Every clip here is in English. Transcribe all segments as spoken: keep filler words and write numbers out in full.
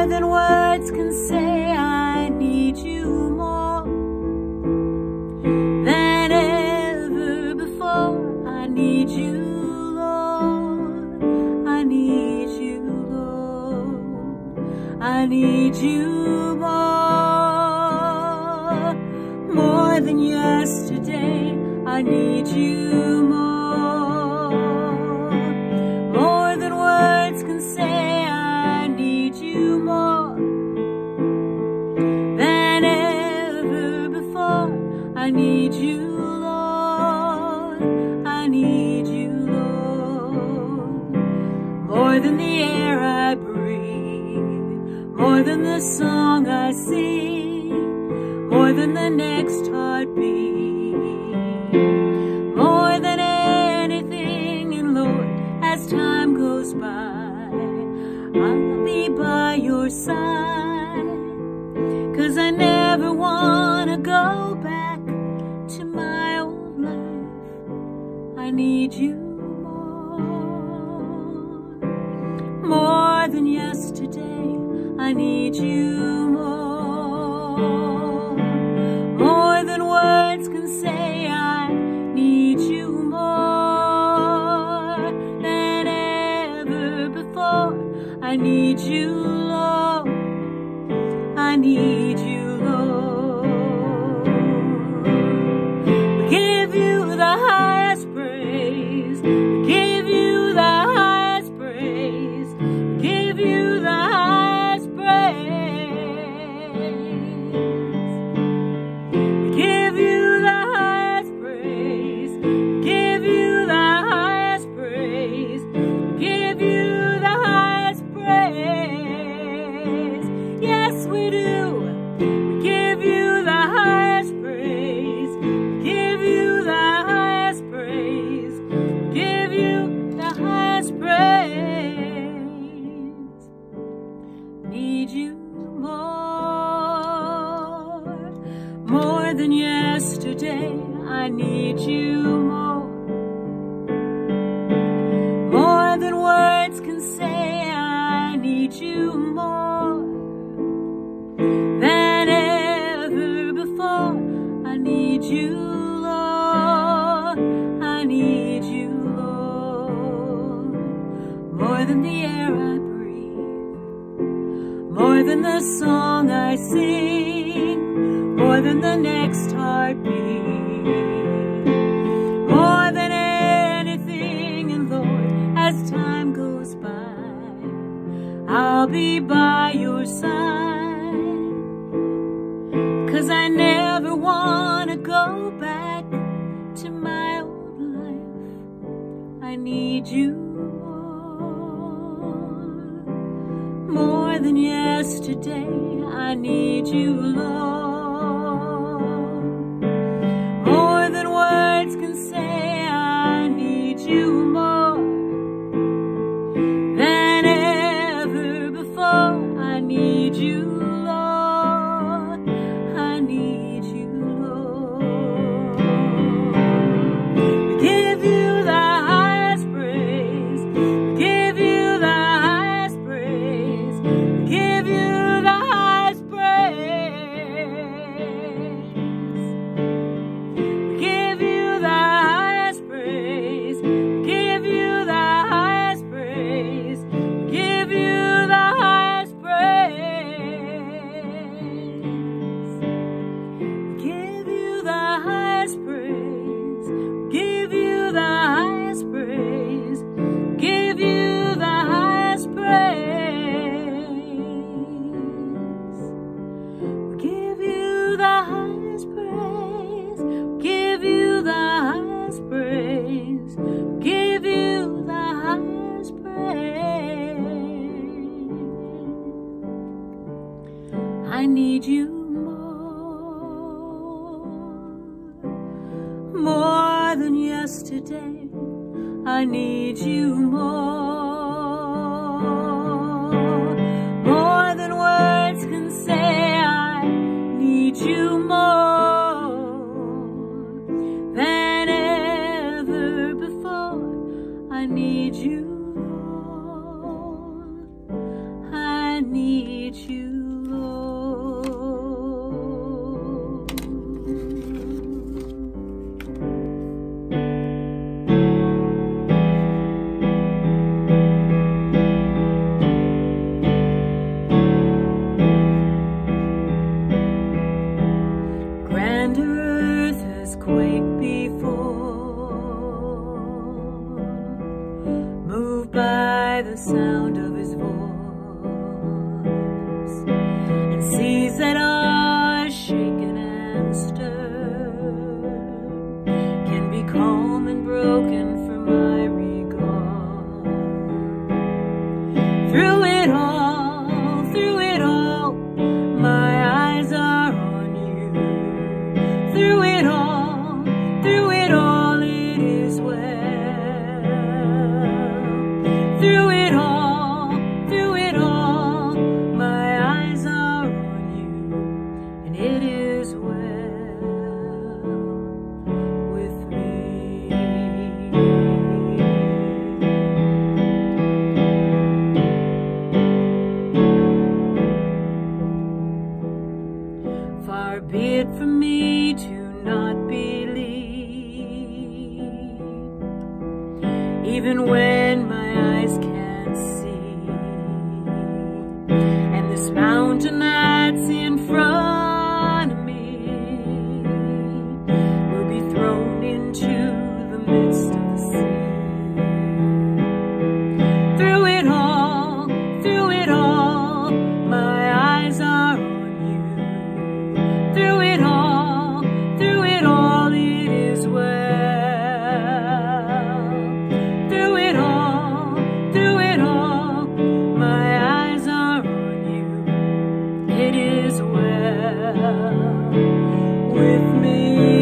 More than words can say, I need you more than ever before. I need you, Lord. I need you, Lord. I need you more. More than yesterday, I need you more. More than words can say, I need you more than ever before. I need you, Lord. I need you, Lord. More than the air I breathe, more than the song I sing, more than the next heartbeat, more than anything. And Lord, as time goes by, I'll be by your side, 'cause I never want to go back to my old life. I need you more. More than yesterday, I need you more. More than words can say, I need you more than ever before. I need you, Lord. I need you, Lord. We give you the highest praise. We give you the highest praise. We give you the highest praise. We give you the highest praise. We give you the highest praise. We give you the highest praise. Yes, we do. We give you the highest praise. We give you the highest praise. We give you the highest praise. Need you more. More than yesterday, I need you more. More than words can say, I need you more than ever before. I need you, Lord. I need you, Lord. More than the air I breathe, more than the song I sing, more than the next heartbeat, more than anything. And Lord, as time goes by, I'll be by your side, 'cause I never want to go back to my old life. I need you more. More than yesterday, I need you, Lord. More than words can say, I need you more than ever before. I need you, Lord. I need you, Lord. We give you the highest praise. We give you the highest praise. We give you the highest praise. We give you the highest praise. We give you the highest praise. We give you the highest praise. Give you the highest praise. Give you the highest praise. Give you the highest praise. Give you the highest praise. Give you the highest praise. Give you the highest praise. I need you more. More than yesterday, I need you more. More than words can say, I need you more than ever before. I need you, Lord. I need hard for me to not believe, even when my eyes can't see. And this mountain that's in front of me will be thrown into the midst of the sea. Through it all, through it all, my eyes are on you. Through it all, through it all, it is well. Through it all, through it all, my eyes are on you. It is well with me.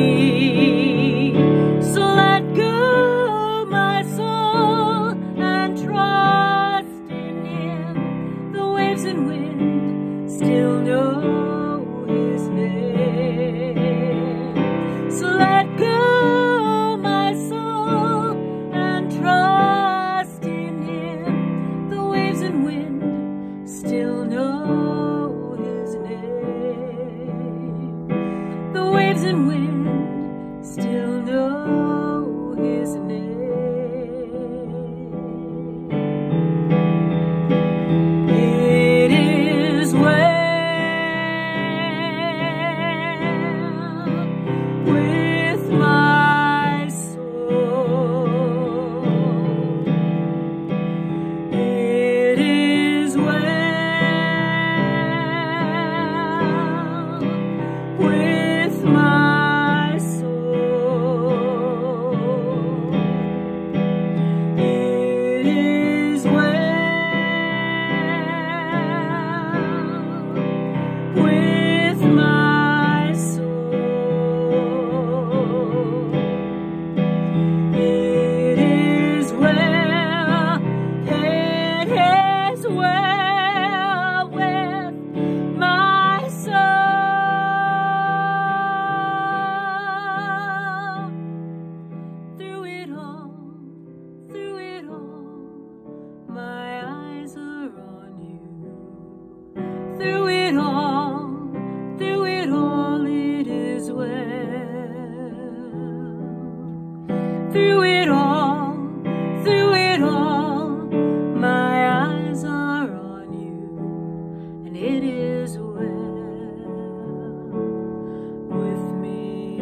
So let go, my soul, and trust in Him. The waves and wind still know His name. So let go, my soul, and trust in Him. The waves and wind still know His name. The waves and wind still know His name. It is well with my soul. It is well with my soul. It is well with my soul. It is well, it is well with my soul. Through it all, through it all, my eyes are on you. Through it all, through it all, it is well. Through it all, through it all, my eyes are on you, and it is well with me.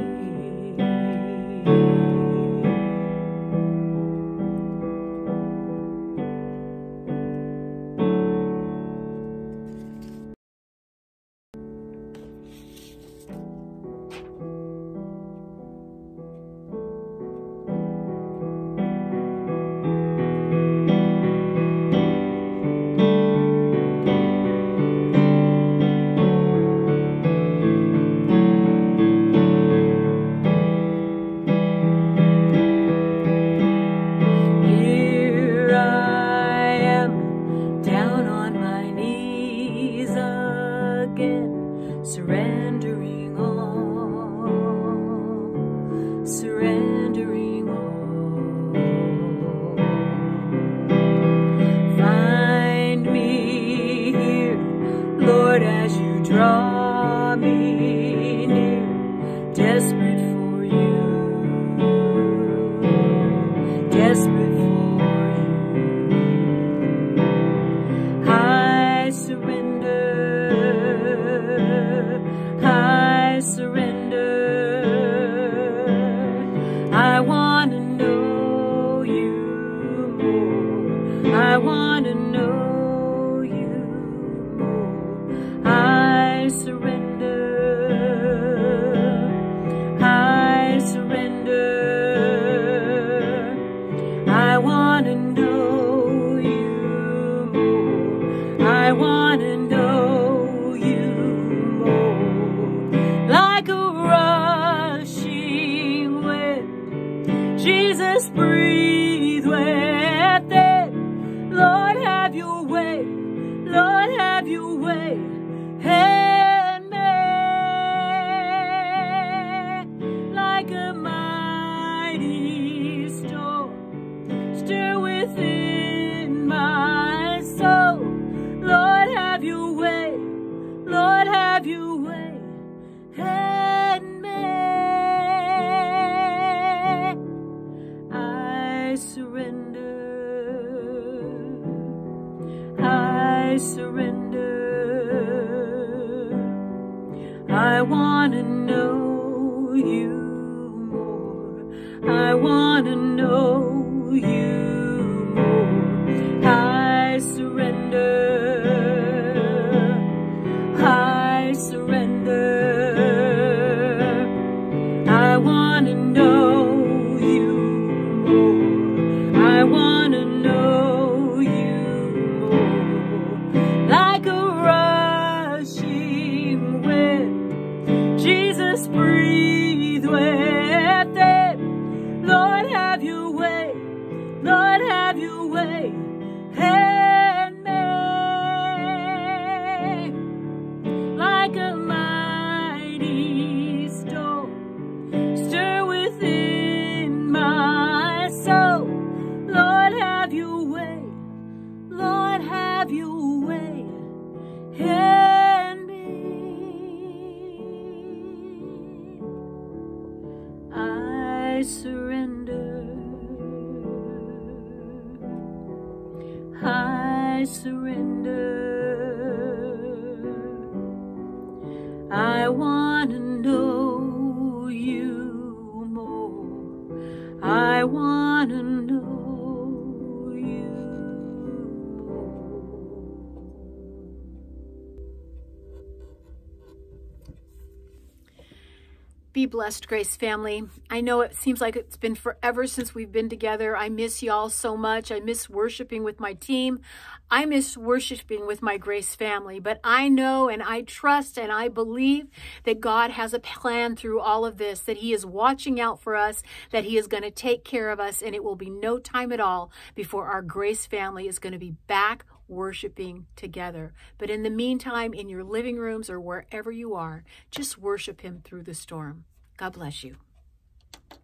Here I am, down on my knees again, surrendering all, surrendering all. Find me here, Lord, as you draw me near, desperate for you, desperate for you. I surrender, I surrender. I want to know you more. I want to know you more. I surrender, I surrender. I want to know you more. I want to know you more. Like a rushing wind, Jesus, breathe within. Lord, have your way. Lord, have your way in me. Like a mighty storm, stir within my soul. Lord, have your way. Lord, have your way. Hey. surrender. I want to know you more. I want to know you more. I surrender. I surrender. I want to know you more. I want to know you more. Like a rushing wind, Jesus, breathe within. Lord, have your way. Lord, have your way in me. Like a mighty storm, stir within my soul. Lord, have your way. Lord, have your way in me. I surrender. I surrender. I want to know you more. I want to know you more. Be blessed, Grace family. I know it seems like it's been forever since we've been together. I miss y'all so much. I miss worshiping with my team. I miss worshiping with my Grace family. But I know and I trust and I believe that God has a plan through all of this, that he is watching out for us, that he is going to take care of us, and it will be no time at all before our Grace family is going to be back worshiping together. But in the meantime, in your living rooms or wherever you are, just worship him through the storm. God bless you.